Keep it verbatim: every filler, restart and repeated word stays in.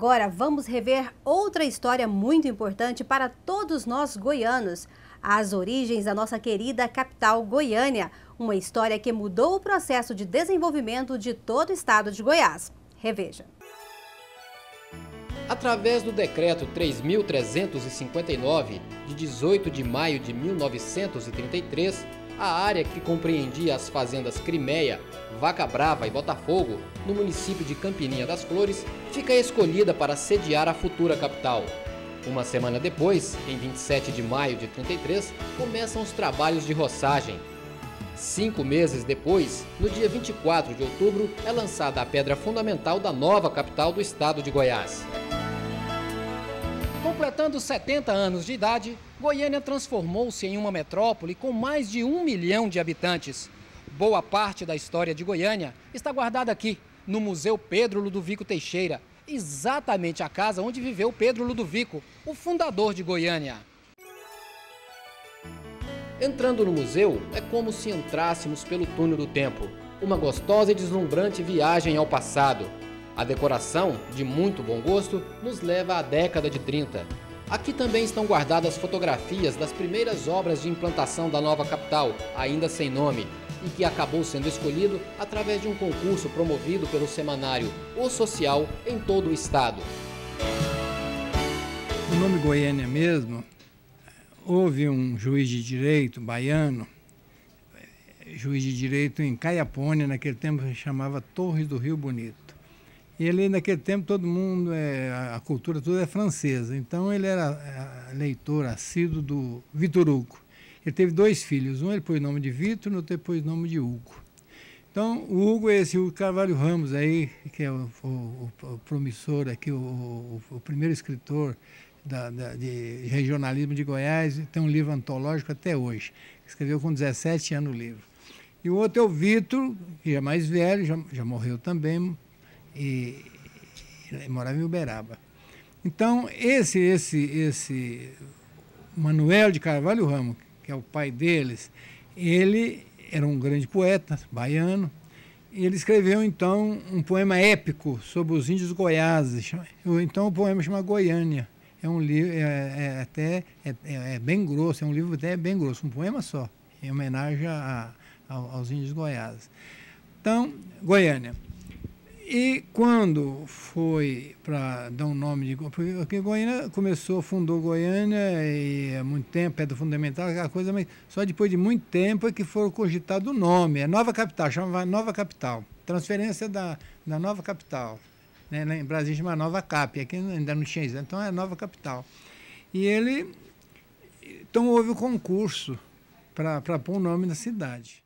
Agora vamos rever outra história muito importante para todos nós goianos. As origens da nossa querida capital Goiânia. Uma história que mudou o processo de desenvolvimento de todo o estado de Goiás. Reveja. Através do Decreto três mil trezentos e cinquenta e nove, de dezoito de maio de mil novecentos e trinta e três, a área que compreendia as fazendas Crimeia, Vaca Brava e Botafogo, no município de Campininha das Flores, fica escolhida para sediar a futura capital. Uma semana depois, em vinte e sete de maio de trinta e três, começam os trabalhos de roçagem. Cinco meses depois, no dia vinte e quatro de outubro, é lançada a pedra fundamental da nova capital do estado de Goiás. Completando setenta anos de idade, Goiânia transformou-se em uma metrópole com mais de um milhão de habitantes. Boa parte da história de Goiânia está guardada aqui, no Museu Pedro Ludovico Teixeira, exatamente a casa onde viveu Pedro Ludovico, o fundador de Goiânia. Entrando no museu, é como se entrássemos pelo túnel do tempo, uma gostosa e deslumbrante viagem ao passado. A decoração, de muito bom gosto, nos leva à década de trinta. Aqui também estão guardadas fotografias das primeiras obras de implantação da nova capital, ainda sem nome, e que acabou sendo escolhido através de um concurso promovido pelo semanário O Social em todo o estado. O nome Goiânia mesmo, houve um juiz de direito baiano, juiz de direito em Caiapônia, naquele tempo se chamava Torres do Rio Bonito. E ele, naquele tempo, todo mundo, é, a cultura toda é francesa, então ele era leitor assíduo do Vitor Hugo. Ele teve dois filhos, um ele pôs o nome de Vitor, e o outro ele pôs o nome de Hugo. Então, o Hugo é esse Hugo Carvalho Ramos aí, que é o, o, o promissor aqui, o, o, o primeiro escritor da, da, de regionalismo de Goiás, tem um livro antológico até hoje, escreveu com dezessete anos o livro. E o outro é o Vitor, que é mais velho, já, já morreu também, e ele morava em Uberaba. Então, esse, esse, esse Manuel de Carvalho Ramos, que é o pai deles, ele era um grande poeta baiano, e ele escreveu, então, um poema épico sobre os índios goiáses. Então, o poema chama Goiânia. É um livro, é, é, até, é, é bem grosso, é um livro até bem grosso, um poema só, em homenagem a, a, aos índios goiáses. Então, Goiânia. E quando foi para dar um nome de... Porque Goiânia começou, fundou Goiânia e há muito tempo, pedra fundamental, aquela coisa, mas só depois de muito tempo é que foi cogitado o nome. É Nova Capital, chamava Nova Capital. Transferência da, da Nova Capital. Né? Em Brasília chama Nova Cap, aqui ainda não tinha isso, então é Nova Capital. E ele... Então houve o concurso para pôr o nome na cidade.